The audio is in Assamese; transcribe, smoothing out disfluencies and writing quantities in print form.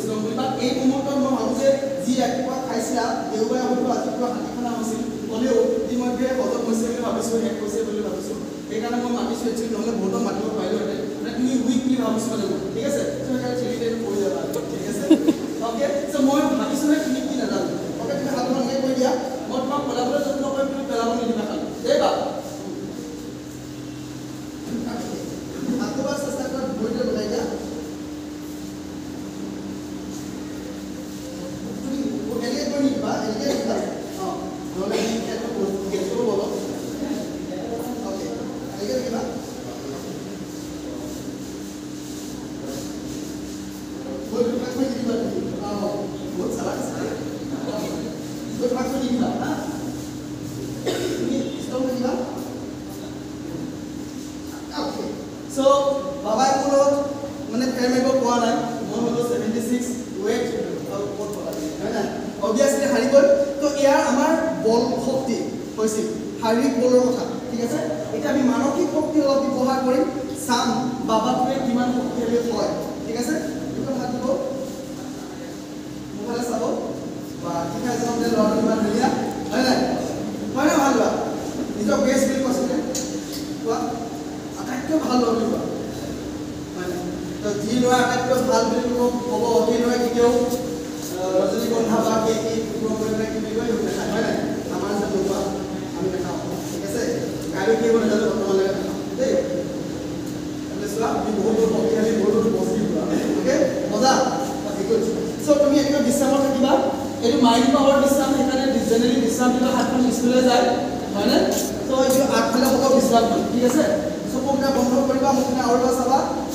গৈছিলোঁ বুলি বা এই মুহূৰ্তত মই ভাবোঁ যে যি ৰাতিপুৱা খাইছিলা দেওবাৰে হয়তো আজি কিবা হাতী খানা হৈছিল হ'লেও ইতিমধ্যে হজম হৈছে বুলি ভাবিছোঁ শেষ হৈছে বুলি ভাবিছোঁ সেইকাৰণে মই মাতিছোঁ একচুৱেলি নহ'লে বহুতক মাতিব পাৰিলোহেঁতেন মানে তুমি উইক বুলি ভাবিছোঁ মানে মই ঠিক আছে চ' সেইকাৰণে চেলিব্ৰেট কৰি যাবা ঠিক আছে অ'কে চ' মই ভাবিছোঁ যে তুমি কি নাজানো অ'কে তুমি হাতখন এনেকৈ কৈ দিয়া মই তোমাক পেলাবলৈ যত্ন কৰিম তুমি পেলাব নিদিবা খালি দেই বা আকৌ চেষ্টা কৰা ভৰিটো লগাই দিয়া So, Baba Kulo, mane fair me go kuana, moi holo 76 weight और बहुत बड़ा है ना obviously हारिबल तो यार हमार बल शक्ति होइसिल शारीरिक बলৰ কথা ঠিক আছে এটা আমি মানসিক শক্তি অলপ ব্যৱহাৰ কৰিম সাম বাবাটোৱে কিমান শক্তিশালী হয় ঠিক আছে এটা হাত দিব মোবাইল চাব বা ঠিক আছে আমাদের লড়াই কিমান ধুনীয়া হয় না ভাল বা নিজৰ বেছ বুলি কৈছে কোৱা আটাইতকৈ ভাল লড়াই বা মানে তো যি লড়াই আটাইতকৈ ভাল বুলি ক'ব সেই লড়াই কেতিয়াও রজনীগন্ধা বা কি প্রোগ্রামে কি বিষয় হতে চায় হয় না আমার সাথে লোকা আমি দেখাও ঠিক আছে গাড়ি কি বলে জানো বর্তমান লাগে দেই তাহলে সব আমি বহুত শক্তিশালী বহুত পজিটিভ ওকে মজা ওকে গুড সো তুমি একটা বিশ্রামত থাকিবা এই মাইন্ড পাওয়ার বিশ্রাম এখানে জেনারেলি বিশ্রাম দিলে হাতখন স্কুলে যায় হয় না তো এই আগফালে হলো বিশ্রাম ঠিক আছে সো কোনটা বন্ধ কৰিবা মুখনা আৰু চাবা